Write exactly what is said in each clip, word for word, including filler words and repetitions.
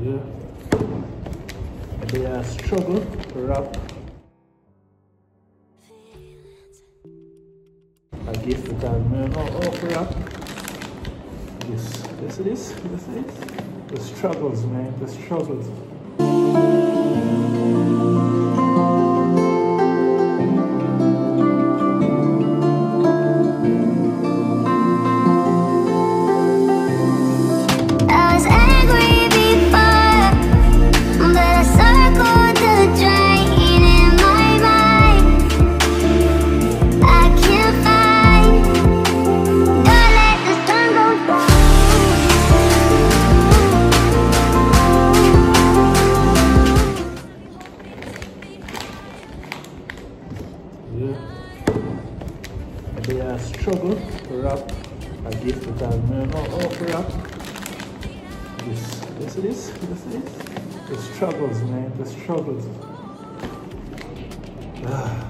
Yeah. They are struggle to rap. I guess because I don't know how to rap. Yes, yes it is, yes it is. The struggles, man, the struggles. They are struggle to rap. I guess because I don't know how to rap. Yes, yes it is, yes it is. The struggles, man, the struggles. Ah.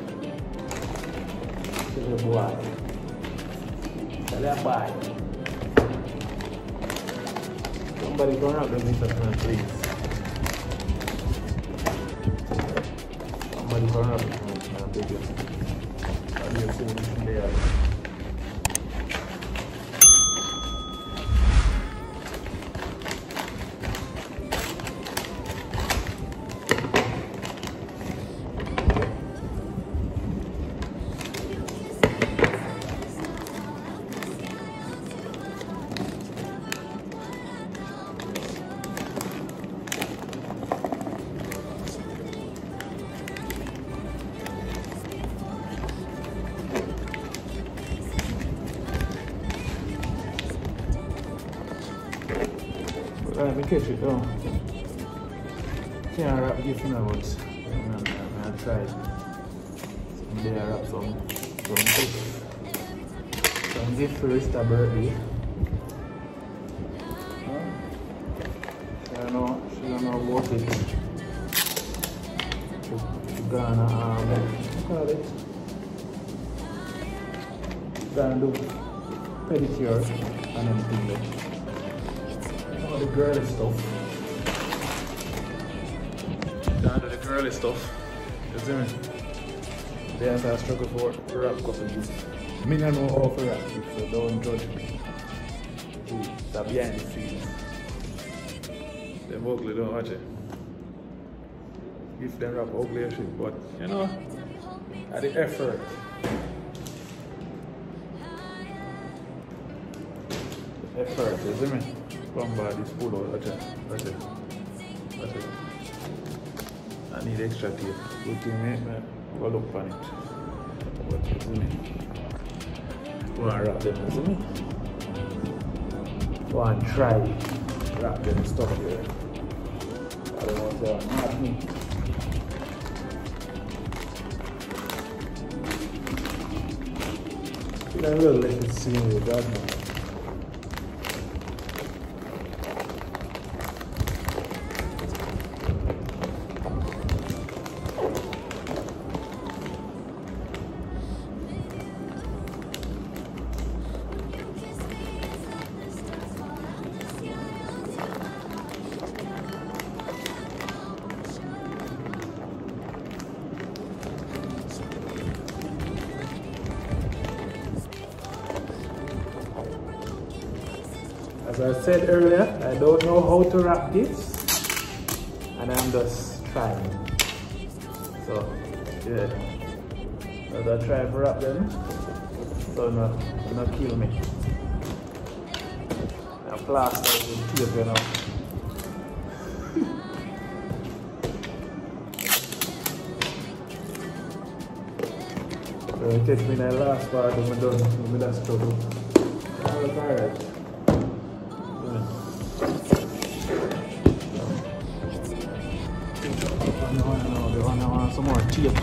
Tell your boy. Tell your boy. Somebody go rap them with us, please. Somebody go rap them with us, please. You'll see what they are. Let me catch it down. Can't wrap this in a but I'm gonna try. So there I wrap some some gift. Some gift for Easter birthday. She don't know she don't know what it is. She's gonna um what call it? Gonna do pedicure and everything there. All the girly stuff. Down to the girly stuff. You see me? They have to struggle for to rap couple youth. Me don't know how to rap, so don't judge me. It's behind the scenes. Them ugly don't watch it. If them rap ugly and shit, but you know, at the effort. The effort, you see me? Come by this food out, watch it, watch it, watch it. I need extra tape. Good thing, mate, man. Go look on it. But you see me? Go and wrap them, you see me? Go and try wrap them stuff here. I don't want to say, not me. I will let it see me with that man. As I said earlier, I don't know how to wrap this, and I'm just trying. So, yeah, as I try to wrap them, so no, no kill me. I plaster with tape, you know. So it takes me that last part of my done with that struggle. Alright. I want some more tape.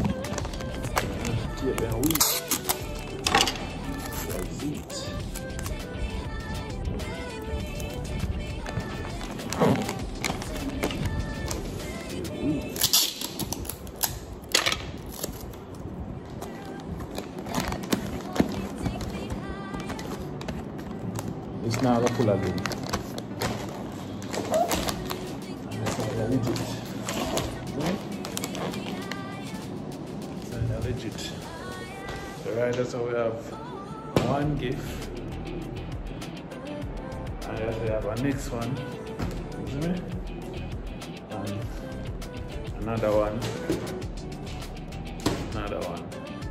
Tape and wheat. That's it. It's not a full again. legit. Right? Kinda legit. So right, that's how we have one gift. And yes, we have a next one. See me? And another one. Another one.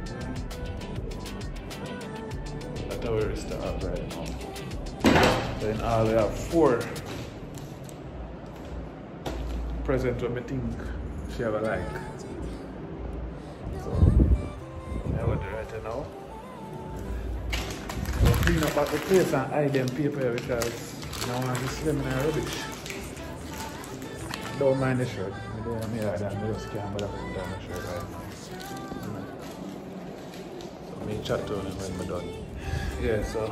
That's how we start right now. So in all we have four presents what I think she have a like. So I will do right now. I'll clean up at the place and hide them paper here because I don't want to slim in rubbish. Don't mind the shirt. I don't want to hear that. I just can't bother putting down the shirt right now. So me chat to him when we're done. Yeah, so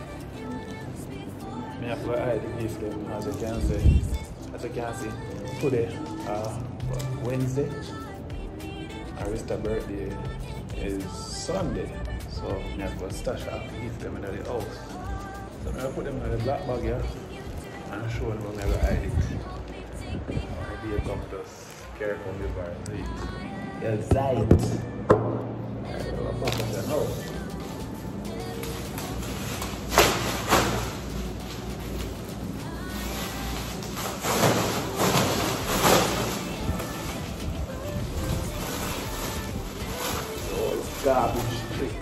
I have to hide the gift them as you can see. As you can see, today, uh, Wednesday, Arista's birthday is Sunday. So I have to stash up the gift them in the house. So I put them in the black bag here and show them where I hide it. Idea come to us, care from the bar and eat. Yes, right. Garbage trick.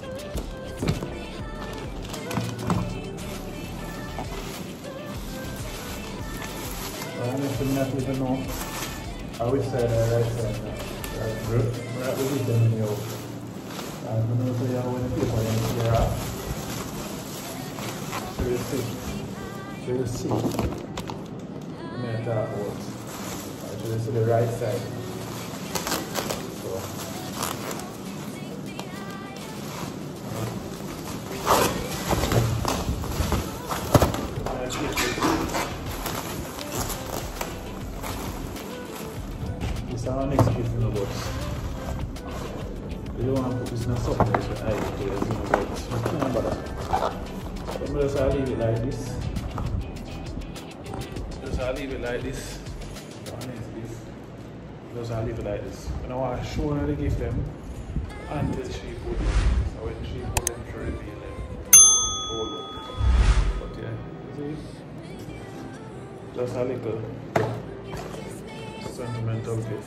I'm not even know how which side I right side now. Right, we're at the weekend in the house. I'm going to tell you how when the people are here up. So you see. So you see. I'm going to talk about. Actually, see the right side. So. This is our next gift in the box. We don't want to put this in a surprise when I do this in the box. We can't bother. So I'm just going to leave it like this. Just I'll leave it like this. One is this. Just I'll leave it like this. And I want to show her the gift them until she put them. So when she put them, she reveal them. Oh look. But yeah, see? Just a little sentimental gift.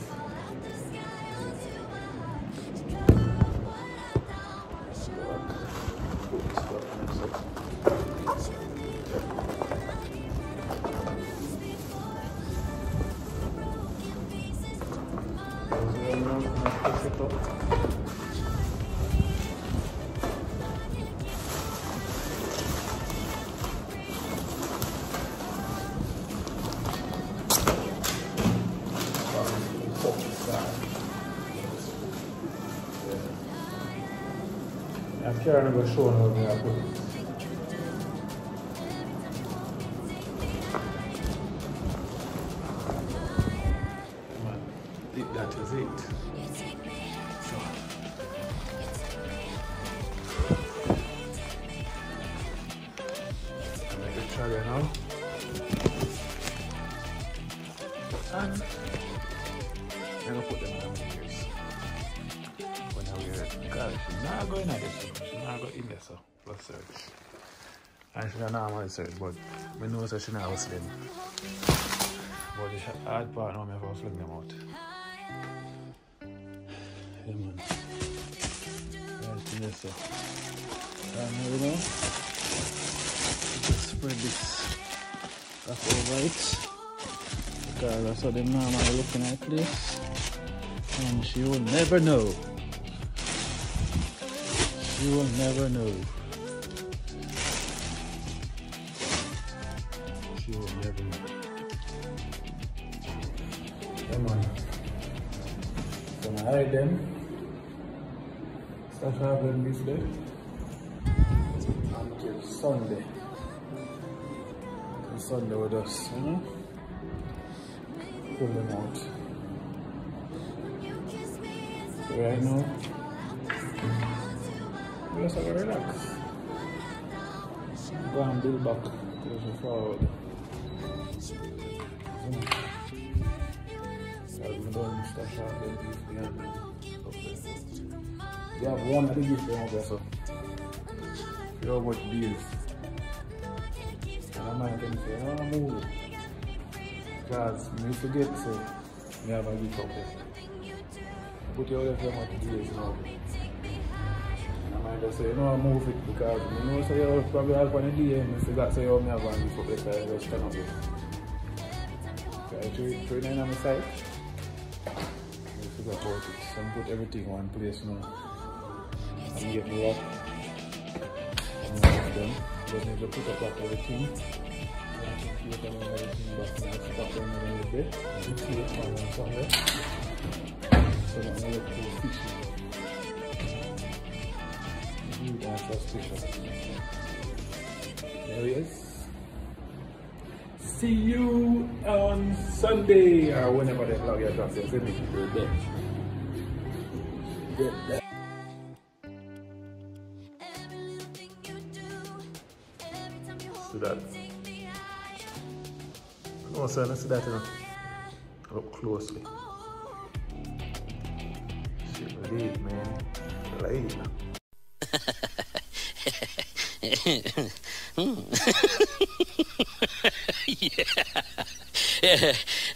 I'm carrying a show now where I put it. Come on, that is it. So. I make a try now. And I'm gonna put them in the ears. When I wear it, God, she's not going at this. She's not going in there, so plus search. And she's not normal search, but I know that she's not slim. But the hard part now, I have to fling them out. Yeah, man. Right in there, so. And now we know, just spread this stuff over it. Because that's how them normally looking at this. And she will never know. She will never know. She will never know. Come on. So I hide them. Start having this day until Sunday. Until Sunday with us, you know? Pull them out. So right now, let's have a relax. Go and build back, close forward. You have one of the gifts over there, so you know what deals. And I might then say, no, move it. Because me forget to say, me have a gift up there. Put your other much deals now. And I might just say, no, I move it because you know, so you probably have one idea and I forgot to say, oh, me have a gift up there, so I just stand up there. Okay, three nine on the side. You figure about it. So I put everything in one place now. And get me up. And then just need to put up back everything. You can put everything back now. Stop them in the bed. You see it on somewhere. So that I look too fishy. You don't suspicious. There he is. See you on Sunday or whenever the vlog you drop there. See me. You're there. You're there. See that? No, sir, let's see that, you know. Look closely. Shit, lead, man. Lead. Yeah.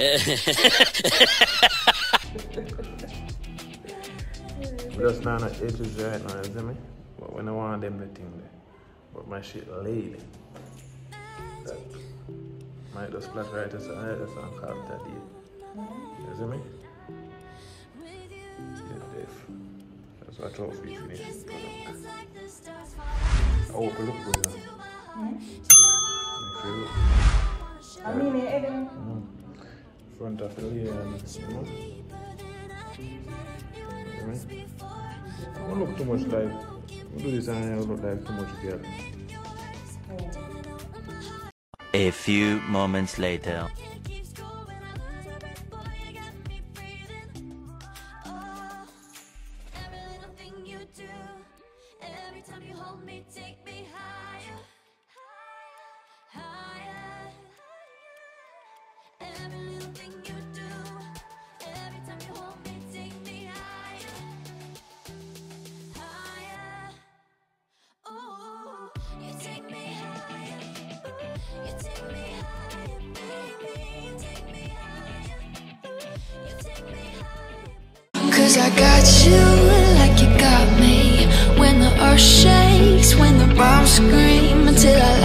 Just now at edges right now, you see me? But when I want them the thing there. But my shit laid. That might just splash right as I just on call that deal. You see me? Yeah, Dave. That's what I thought for you finish. I hope you look good now. Hmm? If you look. I mean it, Evan. Mm. Front of the layer and you know. You see me? I don't look too much like. I do this and I don't look like too much girl. A few moments later. Cause I got you like you got me. When the earth shakes, when the bombs scream, until I